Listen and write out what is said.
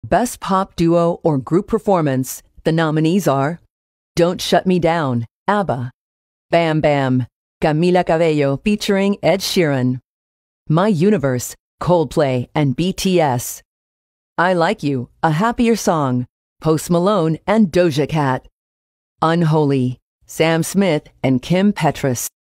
Best Pop Duo or Group Performance, the nominees are Don't Shut Me Down, ABBA, Bam Bam, Camila Cabello featuring Ed Sheeran, My Universe, Coldplay and BTS, I Like You, A Happier Song, Post Malone and Doja Cat, Unholy, Sam Smith and Kim Petras.